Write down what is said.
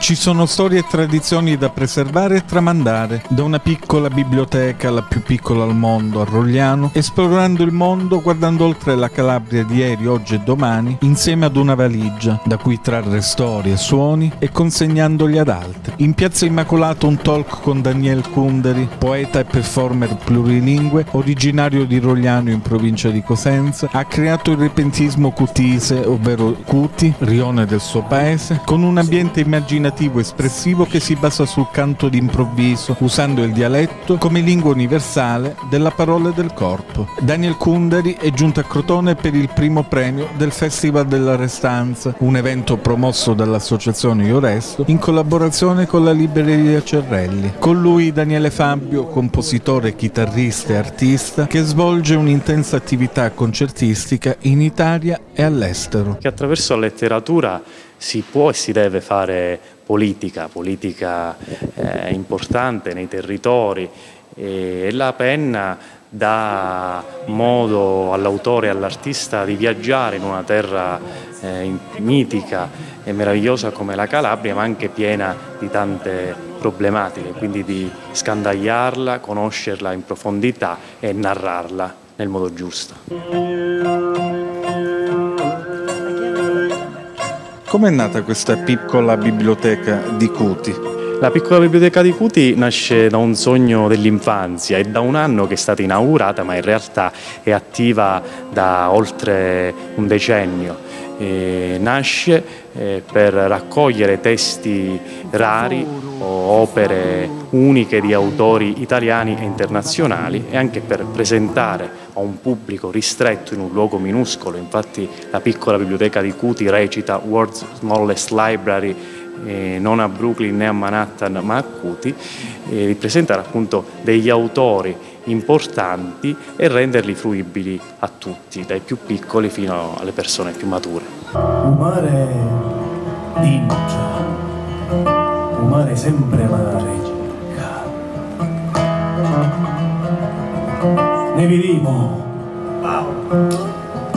Ci sono storie e tradizioni da preservare e tramandare, da una piccola biblioteca alla più piccola al mondo, a Rogliano, esplorando il mondo, guardando oltre la Calabria di ieri, oggi e domani, insieme ad una valigia, da cui trarre storie, suoni e consegnandoli ad altri. In Piazza Immacolato un talk con Daniel Kunderi, poeta e performer plurilingue, originario di Rogliano in provincia di Cosenza, ha creato il repentismo cutise, ovvero Cuti, rione del suo paese, con un ambiente immaginativo espressivo che si basa sul canto d'improvviso, usando il dialetto come lingua universale della parola e del corpo. Daniel Kunderi è giunto a Crotone per il primo premio del Festival della Restanza, un evento promosso dall'associazione Io Resto in collaborazione con la libreria Cerrelli. Con lui Daniele Fabbio, compositore, chitarrista e artista, che svolge un'intensa attività concertistica in Italia e all'estero. Che attraverso la letteratura si può e si deve fare politica importante nei territori, e la penna dà modo all'autore e all'artista di viaggiare in una terra mitica e meravigliosa come la Calabria, ma anche piena di tante problematiche, quindi di scandagliarla, conoscerla in profondità e narrarla nel modo giusto. Com'è nata questa piccola biblioteca di Cuti? La piccola biblioteca di Cuti nasce da un sogno dell'infanzia, è da un anno che è stata inaugurata, ma in realtà è attiva da oltre un decennio. Nasce per raccogliere testi rari o opere uniche di autori italiani e internazionali, e anche per presentare a un pubblico ristretto in un luogo minuscolo. Infatti la piccola biblioteca di Cuti recita World's Smallest Library, non a Brooklyn né a Manhattan ma a Cuti, di presentare appunto degli autori importanti e renderli fruibili a tutti, dai più piccoli fino alle persone più mature. Un mare d'incia, un mare sempre mare, ne vedimo.